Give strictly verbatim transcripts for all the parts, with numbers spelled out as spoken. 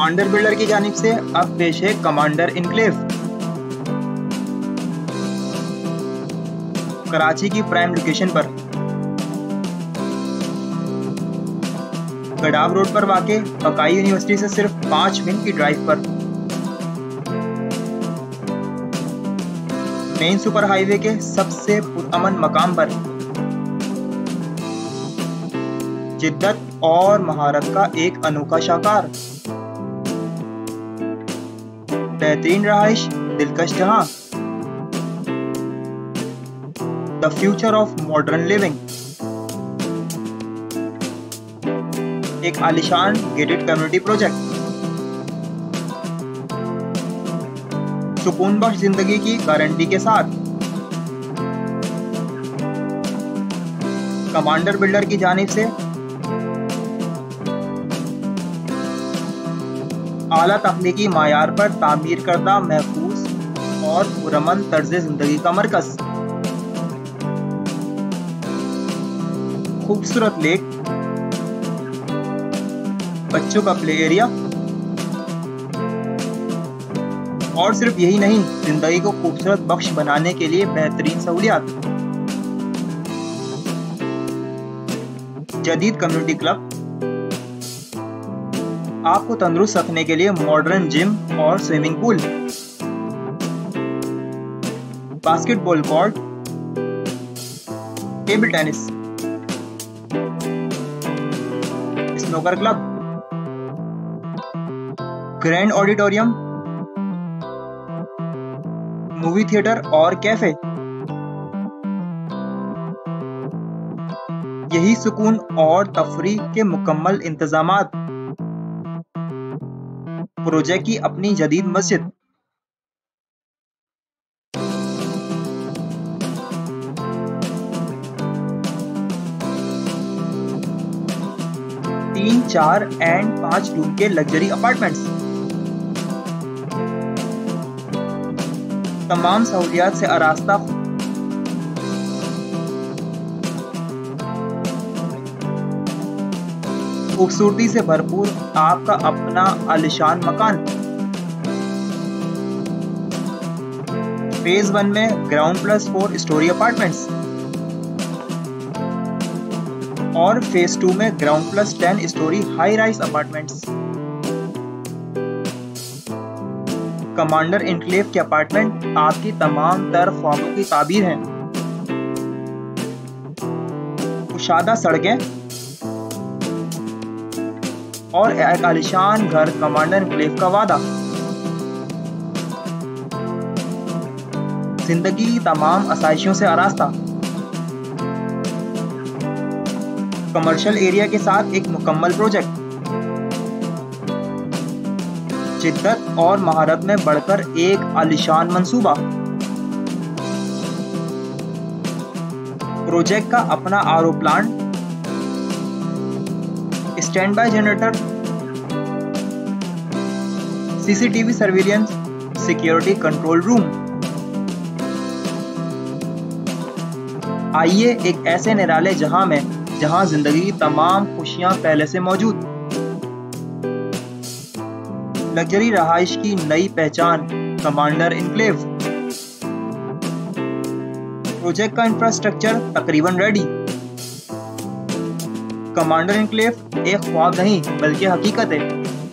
Commander builder की जानिब से अब पेश है कमांडर इनक्लेव। कराची की प्राइम लोकेशन पर गडाव रोड पर वाक़े बकाई यूनिवर्सिटी से सिर्फ पाँच मिनट की ड्राइव पर, मेन सुपर हाईवे के सबसे पुरअमन मकाम पर, जिद्दत और महारत का एक अनोखा शाकार, बेहतरीन रहाइश, दिलकश जहां, the future of modern living, एक आलिशान गेटेड कम्युनिटी प्रोजेक्ट, सुकून बख्श जिंदगी की गारंटी के साथ। कमांडर बिल्डर की जानिब से आला तकनीकी मायार पर तामीर करदा महफूज और पुरअमन तर्ज जिंदगी का मरकज, खूबसूरत लेक, बच्चों का प्ले एरिया, और सिर्फ यही नहीं, जिंदगी को खूबसूरत बख्श बनाने के लिए बेहतरीन सहूलियात, जदीद कम्युनिटी क्लब, आपको तंदुरुस्त रखने के लिए मॉडर्न जिम और swimming pool, basketball court, table tennis, snooker club, grand auditorium, movie theatre और कैफे। यही सुकून और तफरीह के मुकम्मल इंतजामात, प्रोजेक्ट की अपनी जदीद मस्जिद, तीन चार एंड पांच रूम के लग्जरी अपार्टमेंट्स, तमाम सहूलियात से आरास्ता खूबसूरती से भरपूर आपका अपना आलिशान मकान। फेज वन में ground plus four storey apartments और फेज टू में ground plus ten storey high rise apartments. Commander enclave के अपार्टमेंट आपकी तमाम तर ख्वाबों की ताबीर हैं। कुशादा सड़कें और एक आलिशान घर, कमांडर इनक्लेव का वादा। जिंदगी तमाम आसाइशों से आरास्ता, कमर्शियल एरिया के साथ एक मुकम्मल प्रोजेक्ट, जिद्दत और महारत में बढ़कर एक आलिशान मंसूबा। प्रोजेक्ट का अपना RO plant, standby generator, CCTV surveillance, security control room. आइए एक ऐसे निराले जहां में जहां जिंदगी की तमाम खुशियां पहले से मौजूद, लग्जरी रहाइश की नई पहचान, कमांडर इनक्लेव। प्रोजेक्ट का इंफ्रास्ट्रक्चर तकरीबन रेडी। कमांडर इनक्लेव एक ख्वाब नहीं बल्कि हकीकत है।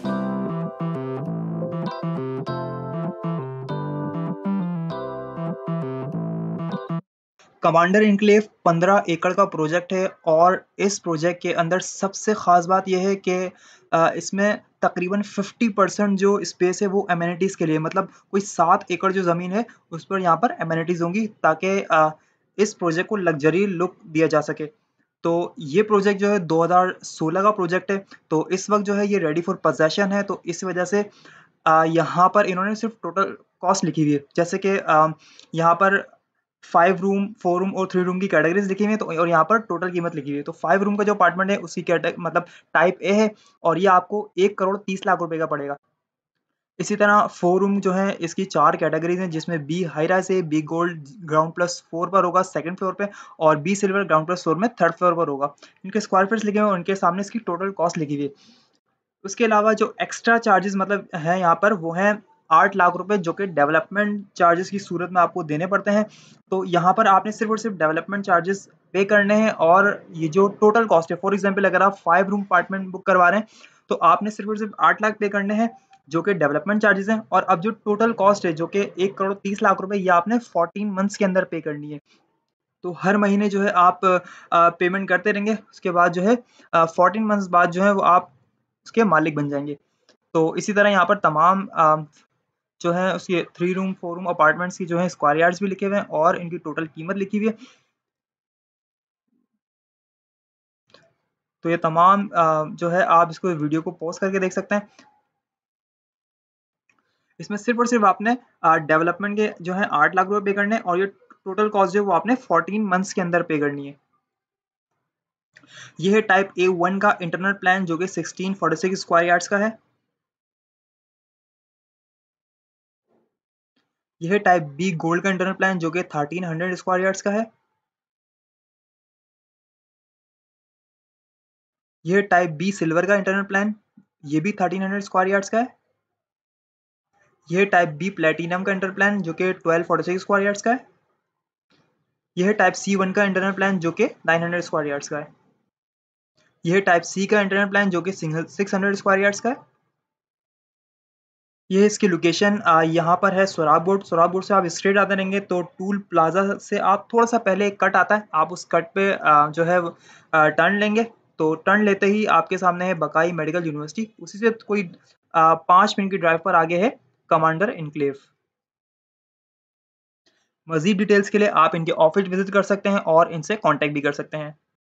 कमांडर इनक्लेव पंद्रह एकड़ का प्रोजेक्ट है और इस प्रोजेक्ट के अंदर सबसे ख़ास बात यह है कि इसमें तकरीबन पचास परसेंट जो स्पेस है वो एमिनिटीज़ के लिए, मतलब कोई सात एकड़ जो ज़मीन है उस पर यहाँ पर एमिनिटीज़ होंगी ताकि इस प्रोजेक्ट को लग्जरी लुक दिया जा सके। तो ये प्रोजेक्ट जो है दो हज़ार सोलह का प्रोजेक्ट है, तो इस वक्त जो है ये रेडी फॉर पोजेशन है। तो इस वजह से यहाँ पर इन्होंने सिर्फ टोटल कॉस्ट लिखी हुई है, जैसे कि यहाँ पर फाइव रूम, फोर रूम और थ्री रूम की कैटेगरीज लिखी हुई है, तो और यहाँ पर टोटल कीमत लिखी हुई है। तो फाइव रूम का जो अपार्टमेंट है उसकी कैटेगरी मतलब टाइप ए है और ये आपको एक करोड़ तीस लाख रुपए का पड़ेगा। इसी तरह फोर रूम जो है इसकी चार कैटेगरीज हैं, जिसमें बी हाई राइज है, B gold ground plus four पर होगा सेकंड फ्लोर पे, और B silver ground plus four में थर्ड फ्लोर पर होगा। इनके स्क्वायर फीट्स लिखे हुए हैं और उनके सामने इसकी टोटल कॉस्ट लिखी हुई है। उसके अलावा जो एक्स्ट्रा चार्जेस मतलब हैं यहाँ पर वो हैं आठ लाख रुपए जो कि डेवलपमेंट चार्जेस की सूरत में आपको देने पड़ते हैं। तो यहाँ पर आपने सिर्फ और सिर्फ डेवलपमेंट चार्जेस पे करने हैं और ये जो टोटल कॉस्ट है, फॉर एग्जांपल अगर आप फाइव रूम अपार्टमेंट बुक करवा रहे हैं तो आपने सिर्फ और सिर्फ आठ लाख पे करने हैं जो कि डेवलपमेंट चार्जेस हैं, और अब जो टोटल कॉस्ट है जो कि एक करोड़ तीस लाख रुपए ये आपने फोर्टीन मंथ्स के अंदर पे करनी है। तो हर महीने जो है आप पेमेंट करते रहेंगे, उसके बाद जो है फोर्टीन मंथ्स बाद जो है वो आप उसके मालिक बन जाएंगे। तो इसी तरह यहाँ पर तमाम अ, जो है उसके three room four room apartments की जो है स्क्वायर यार्ड्स भी लिखे हुए हैं और इनकी टोटल कीमत लिखी हुई है। तो ये तमाम अ, जो है आप इसको वीडियो को पॉज करके देख सकते हैं। इसमें सिर्फ और सिर्फ आपने डेवलपमेंट के जो है आठ लाख रुपए पे करने हैं और ये टोटल कॉस्ट जो है वो आपने फोर्टीन मंथ्स के अंदर पे करनी है। ये है टाइप ए वन का इंटरनल प्लान जो कि sixteen forty six square yards का है। यह है टाइप बी गोल्ड का इंटरनल प्लान जो कि थर्टीन हंड्रेड स्क्वायर यार्ड्स का है। यह है टाइप बी सिल्वर का इंटरनल प्लान, ये भी थर्टीन हंड्रेड स्क्वायर यार्ड्स का है। यह है टाइप बी प्लेटिनम का इंटरनल प्लान जो कि twelve forty six square yards का है। यह है टाइप सी वन का इंटरनल प्लान जो कि नाइन हंड्रेड स्क्वायर यार्ड्स का है। यह है टाइप सी का इंटरनल प्लान जो कि सिक्स हंड्रेड स्क्वायर यार्ड्स का है। ये इसकी लोकेशन यहाँ पर है सोराब बोर्ड। सोराब बोर्ड से आप स्ट्रेट आते रहेंगे तो टूल प्लाजा से आप थोड़ा सा पहले एक कट आता है, आप उस कट पे आ, जो है टर्न लेंगे। तो टर्न लेते ही आपके सामने है बकाई मेडिकल यूनिवर्सिटी, उसी से कोई आ, पाँच मिनट की ड्राइव पर आगे है कमांडर इनक्लेव। मजीद डिटेल्स के लिए आप इनके ऑफिस विजिट कर सकते हैं और इनसे कॉन्टेक्ट भी कर सकते हैं।